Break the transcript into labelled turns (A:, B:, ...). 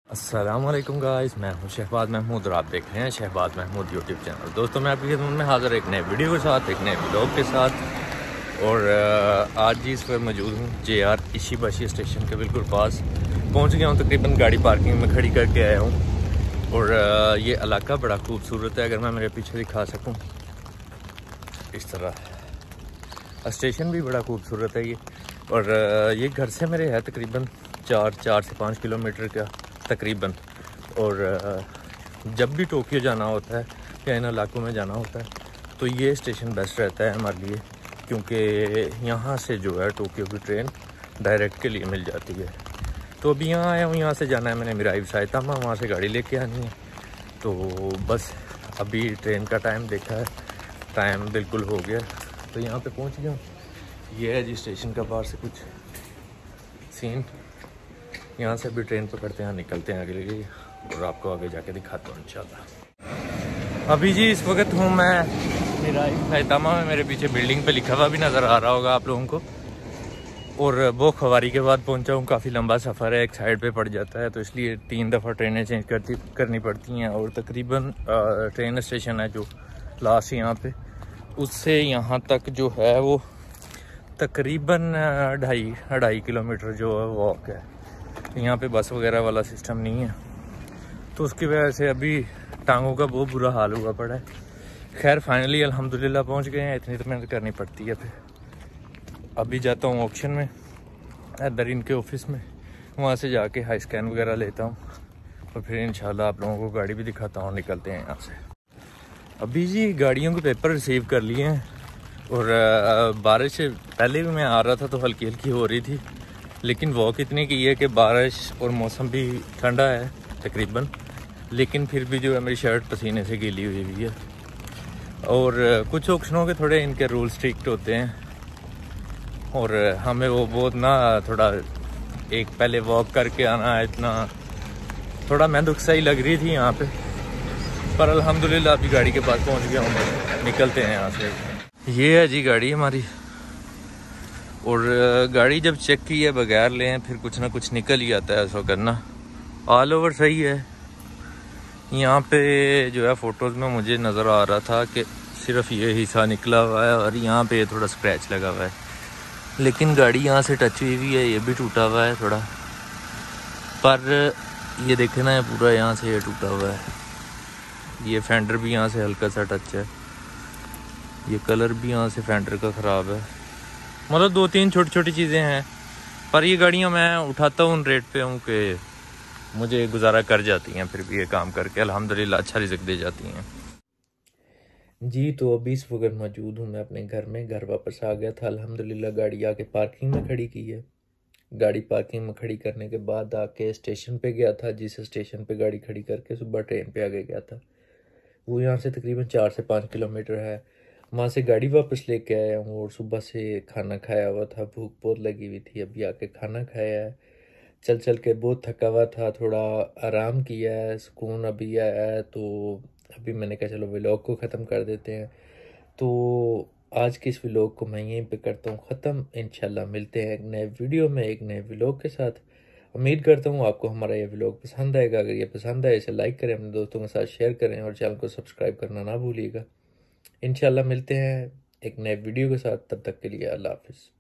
A: अस्सलाम वालेकुम गाइस, मैं हूं शहबाज महमूद और आप देख रहे हैं शहबाज महमूद यूट्यूब चैनल। दोस्तों, मैं आपकी खिदमत में हाज़िर एक नए वीडियो के साथ, एक नए ब्लॉग के साथ। और आज जी इस वक्त मौजूद हूं JR इशिबाशी स्टेशन के बिल्कुल पास पहुंच गया हूं। तकरीबन गाड़ी पार्किंग में खड़ी करके आया हूं। और ये इलाका बड़ा खूबसूरत है। अगर मैं मेरे पीछे दिखा सकूँ, इस तरह स्टेशन भी बड़ा खूबसूरत है ये। और ये घर से मेरे है तकरीबन 4 से 5 किलोमीटर का तकरीबन। और जब भी टोक्यो जाना होता है या इन इलाकों में जाना होता है तो ये स्टेशन बेस्ट रहता है हमारे लिए, क्योंकि यहाँ से जो है टोक्यो की ट्रेन डायरेक्ट के लिए मिल जाती है। तो अभी यहाँ आया हूँ, यहाँ से जाना है मैंने मिराई साइतामा, वहाँ से गाड़ी लेके आनी है। तो बस अभी ट्रेन का टाइम देखा है, टाइम बिल्कुल हो गया, तो यहाँ पे पहुँच गया हूँ। ये है जी स्टेशन का बाहर से कुछ सीन। यहाँ से भी ट्रेन पकड़ते हैं, निकलते हैं आगे लिए और आपको आगे जाके दिखाता हूँ इंशाल्लाह। अभी जी इस वक्त हूँ मैं मिराई साइतामा में। मेरे पीछे बिल्डिंग पे लिखा हुआ भी नज़र आ रहा होगा आप लोगों को। और वो खवारी के बाद पहुँचा हूँ। काफ़ी लंबा सफ़र है, एक साइड पे पड़ जाता है, तो इसलिए 3 दफ़ा ट्रेनें चेंज करनी पड़ती हैं। और तकरीबन ट्रेन स्टेशन है जो लास्ट यहाँ पे, उससे यहाँ तक जो है वो तकरीबन 2.5 किलोमीटर जो है वॉक है। यहाँ पे बस वगैरह वाला सिस्टम नहीं है, तो उसकी वजह से अभी टांगों का बहुत बुरा हाल हुआ पड़ा है। खैर फाइनली अल्हम्दुलिल्लाह पहुँच गए हैं। इतनी तो मेहनत करनी पड़ती है। फिर अभी जाता हूँ ऑक्शन में, इधर इनके ऑफिस में, वहाँ से जाके हाई स्कैन वगैरह लेता हूँ और फिर इंशाल्लाह आप लोगों को गाड़ी भी दिखाता हूँ। निकलते हैं यहाँ से। अभी जी गाड़ियों के पेपर रिसीव कर लिए हैं। और बारिश से पहले भी मैं आ रहा था तो हल्की हल्की हो रही थी, लेकिन वॉक इतनी की है कि बारिश और मौसम भी ठंडा है तकरीबन, लेकिन फिर भी जो है मेरी शर्ट पसीने से गीली हुई हुई है। और कुछ ऑक्शनों के थोड़े इनके रूल स्ट्रिक्ट होते हैं और हमें वो बहुत ना थोड़ा एक पहले वॉक करके आना, इतना थोड़ा मैं दुख सा ही लग रही थी यहाँ पे। पर अल्हम्दुलिल्लाह अभी गाड़ी के पास पहुँच गया हूँ। निकलते हैं यहाँ से। ये है जी गाड़ी हमारी। और गाड़ी जब चेक किए बगैर लें फिर कुछ ना कुछ निकल ही आता है, ऐसा करना। ऑल ओवर सही है। यहाँ पे जो है फ़ोटोज़ में मुझे नज़र आ रहा था कि सिर्फ ये हिस्सा निकला हुआ है और यहाँ पे थोड़ा स्क्रैच लगा हुआ है, लेकिन गाड़ी यहाँ से टच हुई हुई है, ये भी टूटा हुआ है थोड़ा। पर ये देखे ना, पूरा यहाँ से ये टूटा हुआ है। ये फेंडर भी यहाँ से हल्का सा टच है। ये कलर भी यहाँ से फेंडर का ख़राब है। मतलब 2-3 छोटी छोटी चीज़ें हैं, पर ये गाड़ियाँ मैं उठाता हूँ उन रेट पे हूँ कि मुझे गुजारा कर जाती हैं। फिर भी ये काम करके अल्हम्दुलिल्लाह अच्छा रिज़्क दे जाती हैं जी। तो अभी इस वक्त मौजूद हूँ मैं अपने घर में। घर वापस आ गया था अल्हम्दुलिल्लाह। गाड़ी आके पार्किंग में खड़ी की है। गाड़ी पार्किंग में खड़ी करने के बाद आके स्टेशन पे गया था, जिस स्टेशन पे गाड़ी खड़ी करके सुबह ट्रेन पे आगे गया था। वो यहाँ से तकरीबन 4 से 5 किलोमीटर है। वहाँ से गाड़ी वापस लेके आया हूँ और सुबह से खाना खाया हुआ था, भूख बहुत लगी हुई थी। अभी आके खाना खाया है। चल चल के बहुत थका हुआ था, थोड़ा आराम किया है, सुकून अभी आया है। तो अभी मैंने कहा चलो व्लॉग को ख़त्म कर देते हैं। तो आज के इस व्लॉग को मैं यहीं पे करता हूँ ख़त्म। इंशाल्लाह मिलते हैं एक नए वीडियो में, एक नए व्लॉग के साथ। उम्मीद करता हूँ आपको हमारा ये व्लॉग पसंद आएगा। अगर ये पसंद आए इसे लाइक करें, अपने दोस्तों के साथ शेयर करें और चैनल को सब्सक्राइब करना ना भूलिएगा। इंशाल्लाह मिलते हैं एक नए वीडियो के साथ। तब तक के लिए अल्लाह हाफिज़।